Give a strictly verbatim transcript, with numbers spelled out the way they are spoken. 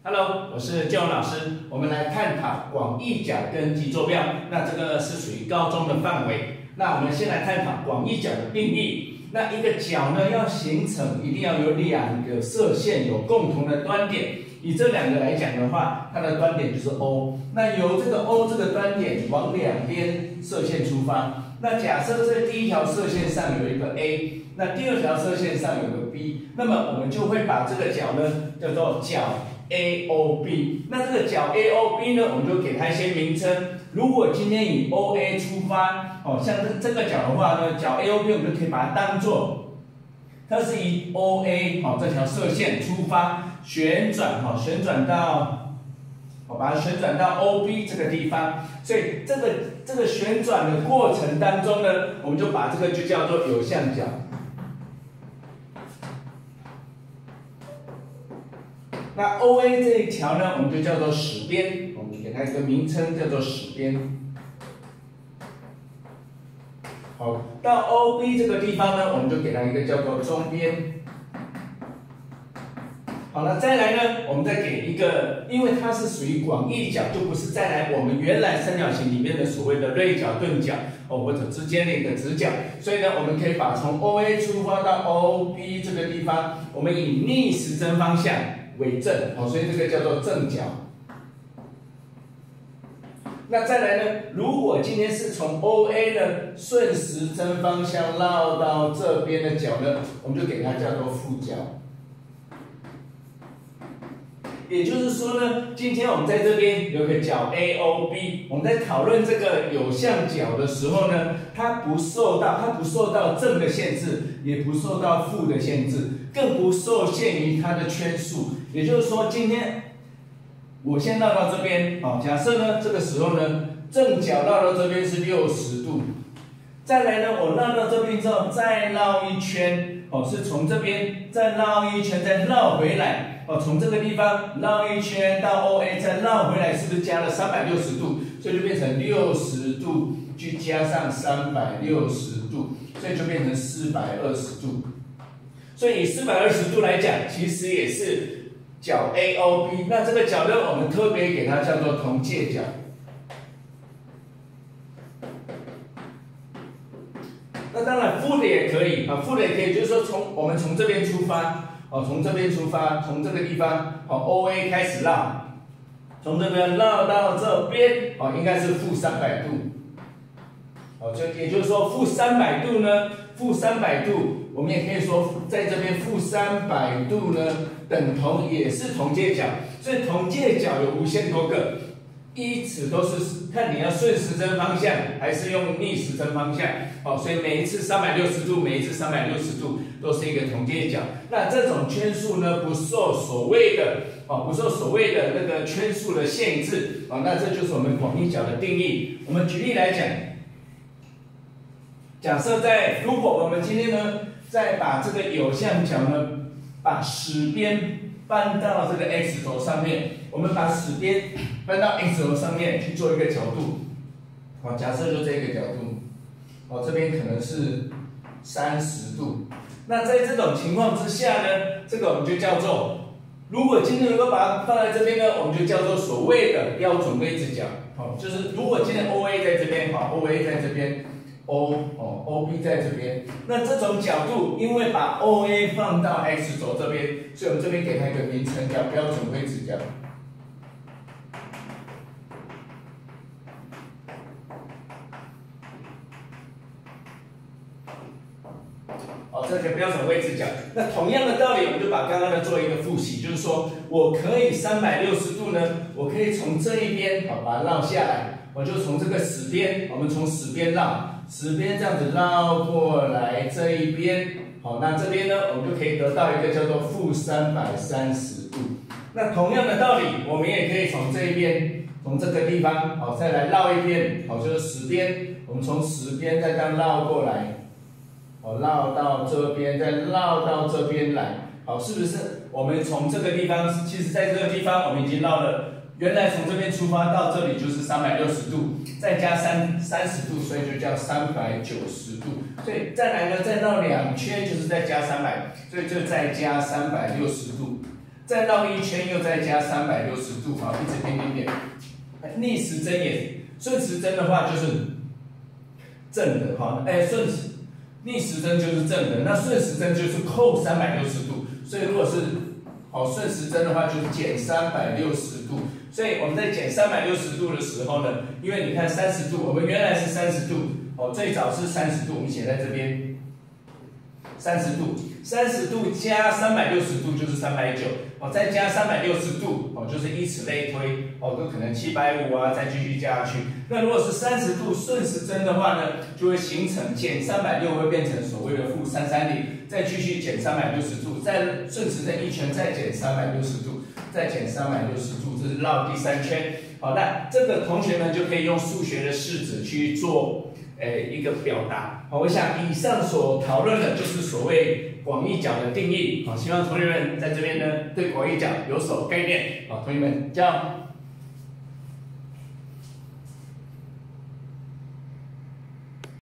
Hello， 我是建文老师。我们来探讨广义角跟极坐标，那这个是属于高中的范围。那我们先来探讨广义角的定义。那一个角呢，要形成一定要有两个射线有共同的端点。以这两个来讲的话，它的端点就是 O。那由这个 O 这个端点往两边射线出发。那假设这第一条射线上有一个 A， 那第二条射线上有个 B， 那么我们就会把这个角呢叫做角 A O B。那这个角 A O B 呢，我们就给它一些名称。如果今天以 O A 出发，哦，像这这个角的话呢，角 A O B 我们就可以把它当做，它是以 O A 哦这条射线出发，旋转哈、哦，旋转到，我、哦、把它旋转到 O B 这个地方。所以这个这个旋转的过程当中呢，我们就把这个就叫做有相角。那 O A 这一条呢，我们就叫做始边，我们给它一个名称叫做始边。好，到 O B 这个地方呢，我们就给它一个叫做中边。好了，再来呢，我们再给一个，因为它是属于广义角，就不是再来我们原来三角形里面的所谓的锐角、钝角哦，或者之间的一个直角。所以呢，我们可以把从 O A 出发到 O B 这个地方，我们以逆时针方向为正，哦，所以这个叫做正角。那再来呢，如果今天是从 O A 呢顺时针方向绕到这边的角呢，我们就给它叫做负角。也就是说呢，今天我们在这边有个角 A O B， 我们在讨论这个有相角的时候呢，它不受到它不受到正的限制，也不受到负的限制，更不受限于它的圈数。也就是说，今天我先绕到这边，好，假设呢这个时候呢，正角绕到这边是六十度，再来呢，我绕到这边之后再绕一圈，哦，是从这边再绕一圈，再绕回来。哦，从这个地方绕一圈到 O A， 再绕回来，是不是加了三百六十度？所以就变成六十度，去加上三百六十度，所以就变成四百二十度。所以以四百二十度来讲，其实也是角 A O B。那这个角呢，我们特别给它叫做同界角。那当然负的也可以啊，负的也可以，就是说从我们从这边出发。哦，从这边出发，从这个地方，好 ，O A 开始绕，从这边绕到这边，哦，应该是负三百度，哦，就也就是说负三百度呢，负三百度，我们也可以说在这边负三百度呢，等同也是同界角，所以同界角有无限多个，依此都是看你要顺时针方向还是用逆时针方向，哦，所以每一次三百六十度，每一次三百六十度。都是一个同界角，那这种圈数呢，不受所谓的哦，不受所谓的那个圈数的限制啊、哦，那这就是我们广义角的定义。我们举例来讲，假设在如果我们今天呢，再把这个有相角呢，把始边搬到这个 x 轴上面，我们把始边搬到 x 轴上面去做一个角度，好、哦，假设就这个角度，哦，这边可能是三十度。那在这种情况之下呢，这个我们就叫做，如果今天能够把它放在这边呢，我们就叫做所谓的标准位置角。好，就是如果今天 O A 在这边，好 ，O A 在这边 ，O 哦 O B 在这边，那这种角度，因为把 O A 放到 x 轴这边，所以我们这边给它一个名称叫标准位置角。哦，这个标准位置角。那同样的道理，我们就把刚刚的做一个复习，就是说我可以三百六十度呢，我可以从这一边好把它绕下来，我就从这个始边，我们从始边绕，始边这样子绕过来这一边，好，那这边呢，我们就可以得到一个叫做负三百三十度。那同样的道理，我们也可以从这一边，从这个地方，好，再来绕一边，好，就是始边，我们从始边再这样绕过来。哦，绕到这边，再绕到这边来，好，是不是？我们从这个地方，其实在这个地方我们已经绕了，原来从这边出发到这里就是三百六十度，再加三三十度，所以就叫三百九十度。所以再来呢，再绕两圈就是再加三百，所以就再加三百六十度。 再绕一圈又再加三百六十度，好，一直点点点。逆时针也，顺时针的话就是正的，好，哎，顺时逆时针就是正的，那顺时针就是扣三百六十度，所以如果是哦顺时针的话就是减三百六十度，所以我们在减三百六十度的时候呢，因为你看三十度，我们原来是三十度，哦，最早是三十度，我们写在这边，三十度，三十度加三百六十度就是三百九，哦，再加三百六十度，哦，就是以此类推，哦，都可能七百五啊，再继续加下去。那如果是三十度顺时针的话呢，就会形成减三百六会变成所谓的负三三零，再继续减三百六十度，再顺时针一圈再减三百六十度，再减三百六十度，这是绕第三圈。好，那这个同学们就可以用数学的式子去做。诶，一个表达。好，我想以上所讨论的就是所谓广义角的定义。好，希望同学们在这边呢对广义角有所概念。好，同学们加油。